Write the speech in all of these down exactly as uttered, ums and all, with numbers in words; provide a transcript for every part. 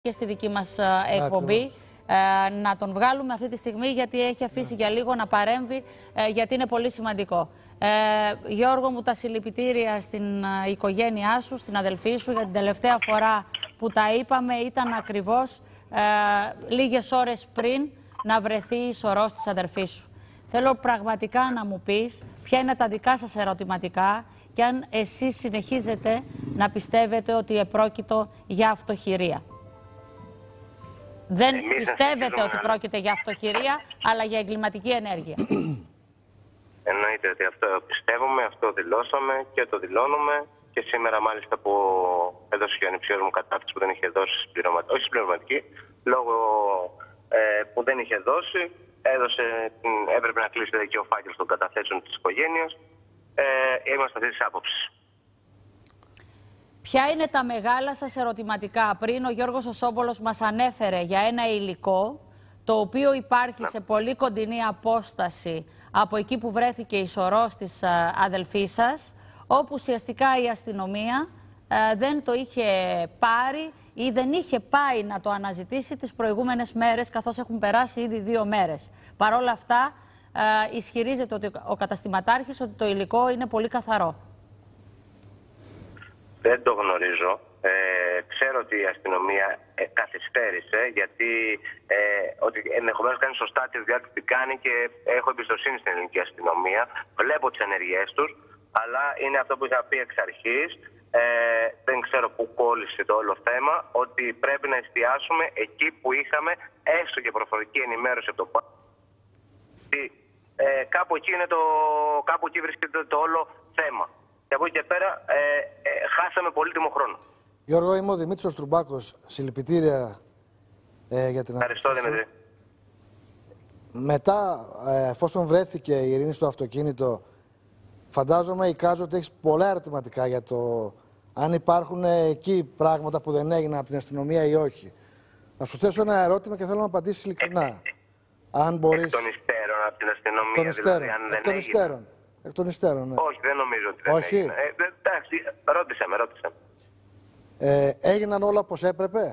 και στη δική μας εκπομπή. Ε, να τον βγάλουμε αυτή τη στιγμή γιατί έχει αφήσει yeah. για λίγο να παρέμβει, ε, γιατί είναι πολύ σημαντικό. Ε, Γιώργο μου, τα συλληπιτήρια στην ε, οικογένειά σου, στην αδελφή σου, για την τελευταία φορά που τα είπαμε ήταν ακριβώς ε, λίγες ώρες πριν να βρεθεί η σωρός της αδελφής σου. Θέλω πραγματικά να μου πεις ποια είναι τα δικά σας ερωτηματικά και αν εσείς συνεχίζετε να πιστεύετε ότι επρόκειτο για αυτοχειρία. Δεν Εμείς πιστεύετε ότι πρόκειται για αυτοχειρία, αλλά για εγκληματική ενέργεια. Εννοείται ότι αυτό πιστεύουμε, αυτό δηλώσαμε και το δηλώνουμε. Και σήμερα μάλιστα που έδωσε και ο ανιψιός μου κατάθεση που δεν είχε δώσει συμπληρωματική, όχι συμπληρωματική, λόγω ε, που δεν είχε δώσει, έδωσε, έπρεπε να κλείσει και ο φάκελος των καταθέσεων της οικογένειας. Ε, είμαστε αυτής της άποψης. Ποια είναι τα μεγάλα σας ερωτηματικά? Πριν ο Γιώργος ο Σόμπολος μας ανέφερε για ένα υλικό το οποίο υπάρχει σε πολύ κοντινή απόσταση από εκεί που βρέθηκε η σωρός της αδελφής σας, όπου ουσιαστικά η αστυνομία ε, δεν το είχε πάρει ή δεν είχε πάει να το αναζητήσει τις προηγούμενες μέρες, καθώς έχουν περάσει ήδη δύο μέρες. Παρ' όλα αυτά ε, ισχυρίζεται ότι ο καταστηματάρχης ότι το υλικό είναι πολύ καθαρό. Δεν το γνωρίζω. Ε, ξέρω ότι η αστυνομία ε, καθυστέρησε, γιατί ε, ότι ενδεχομένως κάνει σωστά τη δουλειά που κάνει και έχω εμπιστοσύνη στην ελληνική αστυνομία. Βλέπω τις ενεργειές τους, αλλά είναι αυτό που είχα πει εξ αρχής. Ε, δεν ξέρω πού κόλλησε το όλο θέμα, ότι πρέπει να εστιάσουμε εκεί που είχαμε έστω και προφορική ενημέρωση από το ΠΑ. Ε, κάπου, εκεί είναι το, κάπου εκεί βρίσκεται το όλο θέμα. Και από εκεί και πέρα ε, ε, χάσαμε πολύτιμο χρόνο. Γιώργο, είμαι ο Δημήτρης Τρουμπάκος. Συλληπιτήρια ε, για την Ευχαριστώ, Δημήτρη. Μετά, ε, εφόσον βρέθηκε η Ειρήνη στο αυτοκίνητο, φαντάζομαι, εικάζω ότι έχεις πολλά ερωτηματικά για το αν υπάρχουν εκεί πράγματα που δεν έγιναν από την αστυνομία ή όχι. Να σου θέσω ένα ερώτημα και θέλω να απαντήσεις ειλικρινά. Ε, αν μπορείς... Εκ των υστέρων από την αστυνομία, δηλαδή, αν δεν εκ των υστέρων. Εκ των υστέρων, ναι. Όχι, δεν νομίζω ότι δεν Όχι. έγινε. Ε, εντάξει, ρώτησε με, ρώτησε με. Ε, έγιναν όλα όπως έπρεπε.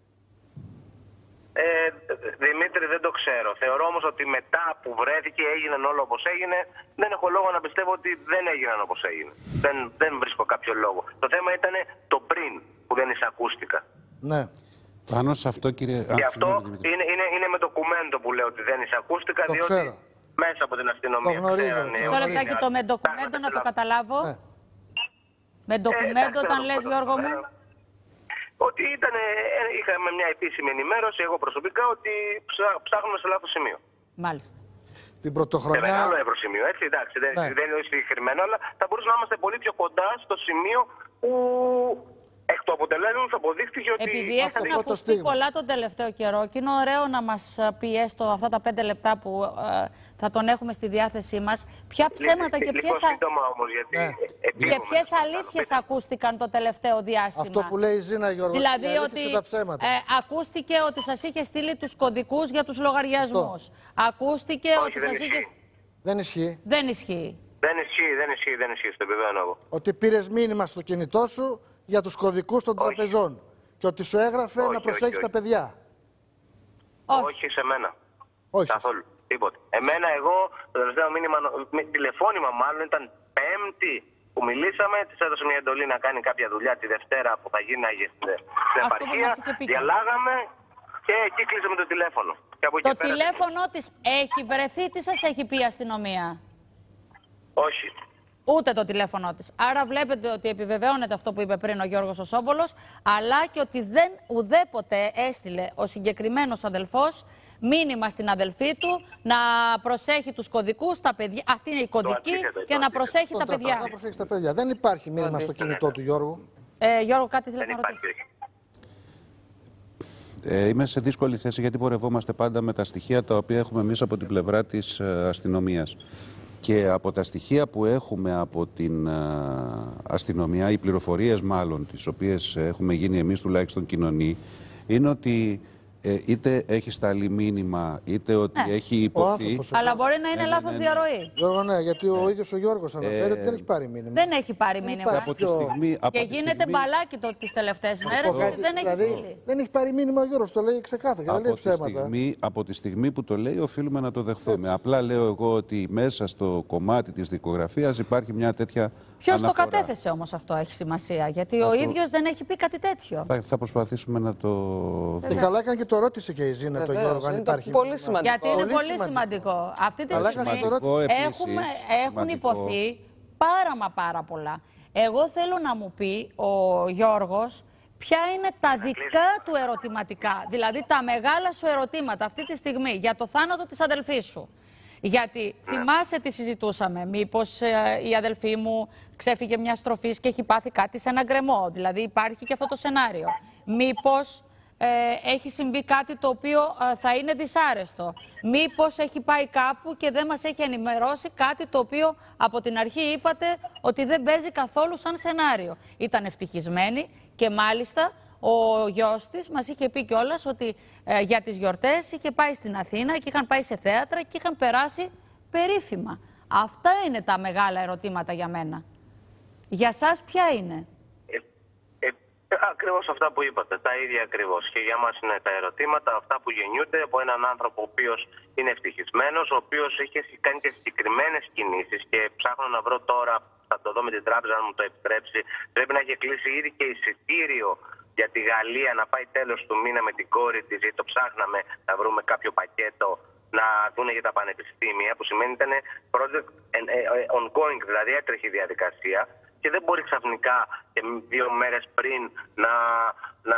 Ε, Δημήτρη, δεν το ξέρω. Θεωρώ όμως ότι μετά που βρέθηκε έγιναν όλα όπως έγινε. Δεν έχω λόγο να πιστεύω ότι δεν έγιναν όπως έγινε. Δεν, δεν βρίσκω κάποιο λόγο. Το θέμα ήταν το πριν που δεν εισακούστηκα. Ναι. Πάνω σε αυτό, κύριε... Και αυτό είναι, είναι, είναι με το κουμέντο που λέω ότι δεν εισακούστηκα, το διότι ξέρω. Μέσα από την αστυνομία. Το γνωρίζω. Μισό λεπτάκι, το με ντοκουμέντο να το καταλάβω. Ναι. Με ντοκουμέντο, ε, όταν λες, Γιώργο μου. Ότι ήταν, είχαμε μια επίσημη ενημέρωση, εγώ προσωπικά, ότι ψά, ψάχνουμε σε λάθος σημείο. Μάλιστα. Την πρωτοχρονιά... Σε μεγάλο ευρωσημείο, έτσι, εντάξει, δεν, ναι. δεν είναι συγκεκριμένο, αλλά θα μπορούσαμε να είμαστε πολύ πιο κοντά στο σημείο που εκ του αποτελέσματος αποδείχθηκε ότι... Επειδή έχουν ακουστεί πολλά τον τελευταίο καιρό και είναι ωραίο να μας πει έστω αυτά τα πέντε λεπτά που ε, θα τον έχουμε στη διάθεσή μας, ποια ψέματα και ποιες, α... όμως, γιατί ναι. και ποιες αλήθειες ακούστηκαν το τελευταίο διάστημα. Αυτό που λέει η Ζήνα, Γιώργο, δηλαδή ότι τα ψέματα. Ε, ακούστηκε ότι σας είχε στείλει τους κωδικούς για τους λογαριασμούς. Ακούστηκε Όχι, ότι δεν σας είχε... Δεν ισχύει. Δεν ισχύει. Δεν ισχύει, δεν ισχύει, δεν ισχύει, στο επιβεβαιώνω εγώ. Ότι πήρες μήνυμα στο κινητό σου για τους κωδικούς των όχι. τραπεζών και ότι σου έγραφε όχι, να προσέξεις όχι, τα παιδιά. Όχι, όχι σε μένα. Όχι. Καθόλου. Τίποτε. Εμένα, εγώ, το τελευταίο μήνυμα, τηλεφώνημα μάλλον, ήταν Πέμπτη που μιλήσαμε. Της έδωσε μια εντολή να κάνει κάποια δουλειά τη Δευτέρα που θα γίνει στην επαρχία. Διαλάγαμε και εκεί κλείσαμε το τηλέφωνο. Και από το τηλέφωνο της έχει βρεθεί, τι σας έχει πει η αστυνομία? Όχι. Ούτε το τηλέφωνο της. Άρα βλέπετε ότι επιβεβαιώνεται αυτό που είπε πριν ο Γιώργος ο Σόμπολος, αλλά και ότι δεν ουδέποτε έστειλε ο συγκεκριμένος αδελφός μήνυμα στην αδελφή του να προσέχει τους κωδικούς, τα παιδιά, αυτή είναι η κωδική, και να προσέχει τα παιδιά. Να προσέχει τα παιδιά. Δεν υπάρχει μήνυμα στο κινητό του Γιώργου. Ε, Γιώργο, κάτι θέλεις να ρωτήσεις? Ε, είμαι σε δύσκολη θέση γιατί πορευόμαστε πάντα με τα στοιχεία τα οποία έχουμε εμείς από την πλευρά της ε, αστυνομίας. Και από τα στοιχεία που έχουμε από την α, αστυνομία, οι πληροφορίες μάλλον, τις οποίες έχουμε γίνει εμείς τουλάχιστον κοινωνοί, είναι ότι Ε, είτε έχει σταλεί μήνυμα, είτε ότι ναι. έχει υποθεί. Αλλά μπορεί να είναι ναι, λάθος ναι, ναι. διαρροή. Γιώργο, ναι, γιατί ο ίδιος ο Γιώργος αναφέρει ε, ότι δεν έχει πάρει μήνυμα. Δεν έχει πάρει μήνυμα. Και, από τη στιγμή, από και τη γίνεται στιγμή... μπαλάκι το τις τελευταίες μέρες ότι δεν έχει δηλαδή, στείλει. Δεν έχει πάρει μήνυμα ο Γιώργος, το λέει ξεκάθαρα. Από, δεν λέει τη στιγμή, από τη στιγμή που το λέει, οφείλουμε να το δεχθούμε. Έτσι. Απλά λέω εγώ ότι μέσα στο κομμάτι της δικογραφίας υπάρχει μια τέτοια. Ποιος το κατέθεσε όμως αυτό έχει σημασία, γιατί ο ίδιος δεν έχει πει κάτι τέτοιο. Θα, θα προσπαθήσουμε να το δούμε. Καλά έκανε και το ρώτησε και η Ζήνα τον Γιώργο αν υπάρχει. Πολύ σημαντικό. Γιατί είναι πολύ, πολύ σημαντικό. σημαντικό. Αυτή τη στιγμή έχουμε, έχουν υποθεί πάρα μα πάρα πολλά. Εγώ θέλω να μου πει ο Γιώργος ποια είναι τα δικά του ερωτηματικά, δηλαδή τα μεγάλα σου ερωτήματα αυτή τη στιγμή για το θάνατο της αδελφής σου. Γιατί θυμάσαι τι συζητούσαμε, μήπως ε, η αδελφή μου ξέφυγε μια στροφής και έχει πάθει κάτι σε ένα γκρεμό, δηλαδή υπάρχει και αυτό το σενάριο. Μήπως ε, έχει συμβεί κάτι το οποίο ε, θα είναι δυσάρεστο. Μήπως έχει πάει κάπου και δεν μας έχει ενημερώσει κάτι το οποίο από την αρχή είπατε ότι δεν παίζει καθόλου σαν σενάριο. Ήταν ευτυχισμένη και μάλιστα ο γιος της μας είχε πει κιόλας ότι ε, για τις γιορτές είχε πάει στην Αθήνα και είχαν πάει σε θέατρα και είχαν περάσει περίφημα. Αυτά είναι τα μεγάλα ερωτήματα για μένα. Για σας ποια είναι? Ε, ε, ακριβώς αυτά που είπατε, τα ίδια ακριβώς. Και για μας είναι τα ερωτήματα αυτά που γεννιούνται από έναν άνθρωπο ο οποίος είναι ευτυχισμένος, ο οποίος είχε κάνει και συγκεκριμένες κινήσεις και ψάχνω να βρω τώρα, θα το δω με την τράπεζα αν μου το επιτρέψει, πρέπει να έχει κλείσει ήδη και εισιτήριο για τη Γαλλία να πάει τέλος του μήνα με την κόρη της, γιατί το ψάχναμε να βρούμε κάποιο πακέτο να δούνε για τα πανεπιστήμια, που σημαίνει ήταν project ongoing, δηλαδή έτρεχε η διαδικασία και δεν μπορεί ξαφνικά και δύο μέρες πριν να, να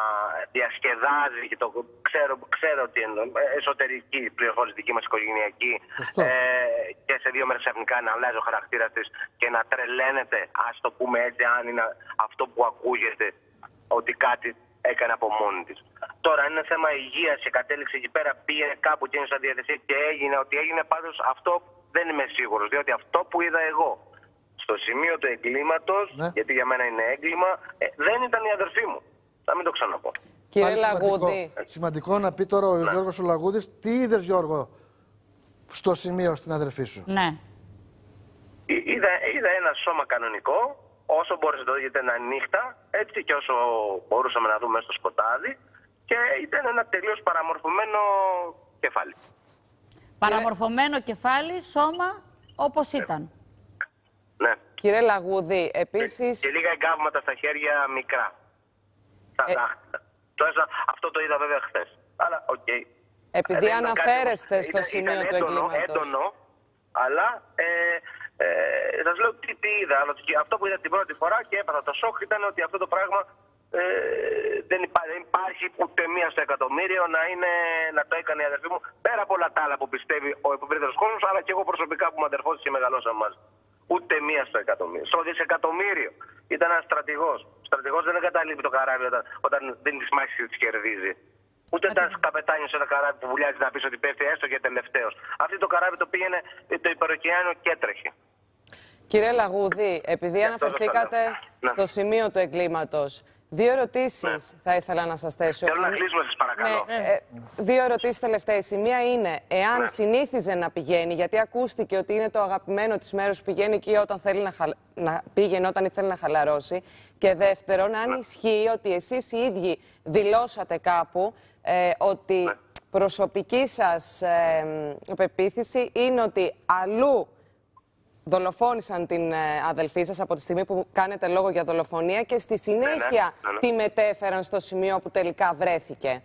διασκεδάζει και το ξέρω, ξέρω ότι είναι εσωτερική πληροφόρηση δική μας οικογενειακή ε, και σε δύο μέρες ξαφνικά να αλλάζει ο χαρακτήρας της και να τρελαίνεται, ας το πούμε έτσι, αν είναι αυτό που ακούγεται, ότι κάτι έκανε από μόνη της. Τώρα είναι θέμα υγείας και κατέληξε εκεί πέρα, πήγαινε κάπου και είναι σαν διαδεσία και έγινε ότι έγινε, πάντως αυτό δεν είμαι σίγουρος, διότι αυτό που είδα εγώ στο σημείο του εγκλήματος, ναι, γιατί για μένα είναι έγκλημα, ε, δεν ήταν η αδερφή μου. Θα μην το ξαναπώ. Κύριε Λαγούδη. Σημαντικό, σημαντικό να πει τώρα ο ναι. Γιώργος ο Λαγούδης, τι είδες Γιώργο στο σημείο στην αδερφή σου? Ναι. Είδα, είδα ένα σώμα κανονικό, όσο μπορούσε να το δει, ήταν νύχτα, έτσι, και όσο μπορούσαμε να δούμε στο σκοτάδι, και ήταν ένα τελείως παραμορφωμένο κεφάλι. Παραμορφωμένο ε... κεφάλι, σώμα, όπως ήταν. Ναι. Κύριε Λαγούδη, επίσης... Και λίγα εγκάβματα στα χέρια μικρά. Ε... Αυτό το είδα βέβαια χθες. Αλλά οκ. Okay. Επειδή ε, αναφέρεστε κάτι... στο ήταν, σημείο ήταν έντονο, του εγκλήματος. Έντονο, αλλά ε, ε, σας λέω τι, τι είδα. Αυτό που είδα την πρώτη φορά και έπαθα το σοκ ήταν ότι αυτό το πράγμα ε, δεν, υπά, δεν υπάρχει ούτε μία στο εκατομμύριο να, είναι, να το έκανε η αδερφή μου. Πέρα από όλα τα άλλα που πιστεύει ο ευρύτερος κόσμος, αλλά και εγώ προσωπικά που με αδερφώσεις και μεγαλώσαμε μαζί. Ούτε μία στο εκατομμύριο. Στο δισεκατομμύριο. Ήταν ένας στρατηγός. Ο στρατηγός δεν εγκαταλείπει το καράβι όταν, όταν δίνει τις μάχες και τις κερδίζει. Ούτε ήταν καπετάνιος σε ένα καράβι που βουλιάζει να πει ότι πέφτει έστω και τελευταίος. Αυτή το καράβι το πήγαινε το υπεροκειάνιο και έτρεχε. Κύριε Λαγούδη, επειδή αναφερθήκατε ναι. στο σημείο του εγκλήματος, δύο ερωτήσεις ναι. θα ήθελα να σας θέσω. Θέλω να κλείσουμε, σας παρακαλώ. Ναι, ε, δύο ερωτήσεις τελευταίες. Η μία είναι εάν ναι. συνήθιζε να πηγαίνει, γιατί ακούστηκε ότι είναι το αγαπημένο της μέρος που πηγαίνει εκεί όταν θέλει να, χα... να πήγαινε όταν ήθελε να χαλαρώσει. Και δεύτερον, αν ναι. ισχύει ότι εσείς οι ίδιοι δηλώσατε κάπου ε, ότι ναι. προσωπική σας ε, πεποίθηση είναι ότι αλλού δολοφόνησαν την ε, αδελφή σας από τη στιγμή που κάνετε λόγο για δολοφονία και στη συνέχεια ναι, ναι, ναι. τη μετέφεραν στο σημείο που τελικά βρέθηκε.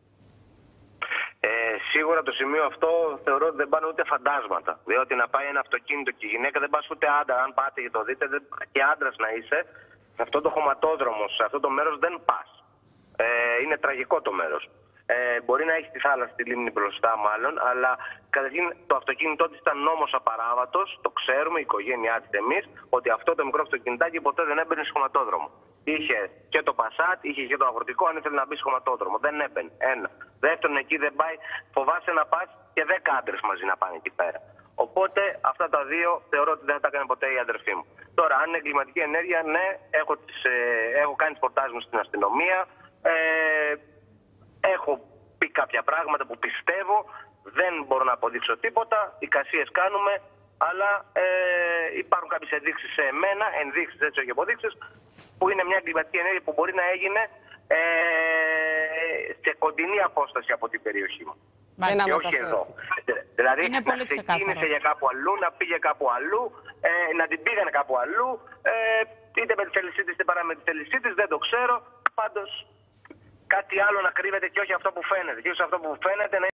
Ε, σίγουρα το σημείο αυτό θεωρώ ότι δεν πάνε ούτε φαντάσματα. Διότι να πάει ένα αυτοκίνητο και η γυναίκα δεν πας ούτε άντρα. Αν πάτε και το δείτε, δεν, και άντρας να είσαι, σε αυτό το χωματόδρομο, σε αυτό το μέρος δεν πας. Ε, είναι τραγικό το μέρος. Ε, μπορεί να έχει τη θάλασσα, τη λίμνη μπροστά μάλλον, αλλά καταρχήν το αυτοκίνητό της ήταν νόμος απαράβατος, το ξέρουμε, η οικογένειά της εμείς, ότι αυτό το μικρό αυτοκινητάκι ποτέ δεν έμπαινε στο χωματόδρομο. Είχε και το Πασάτ, είχε και το αγροτικό, αν ήθελε να μπει στο χωματόδρομο. Δεν έμπαινε. Ένα. Δεύτερον, εκεί δεν πάει, φοβάσαι να πας και δέκα άντρες μαζί να πάνε εκεί πέρα. Οπότε αυτά τα δύο θεωρώ ότι δεν θα τα έκανε ποτέ η αδερφή μου. Τώρα, αν είναι εγκληματική ενέργεια, ναι, έχω, τις, ε, έχω κάνει τις πορτάζ μου στην αστυνομία. Ε, Έχω κάποια πράγματα που πιστεύω, δεν μπορώ να αποδείξω τίποτα, εικασίες κάνουμε, αλλά ε, υπάρχουν κάποιες ενδείξεις σε μένα, ενδείξεις έτσι όχι αποδείξεις, που είναι μια εγκληματική ενέργεια που μπορεί να έγινε ε, σε κοντινή απόσταση από την περιοχή μου. Και, και όχι εδώ. Δηλαδή είναι να ξεκίνησε για κάπου αλλού, να πήγε κάπου αλλού, ε, να την πήγανε κάπου αλλού, ε, είτε με τη θέλησή της είτε παρά με τη θέλησή της, δεν το ξέρω. Πάντως κάτι άλλο να κρύβεται και όχι αυτό που φαίνεται. Και όχι αυτό που φαίνεται να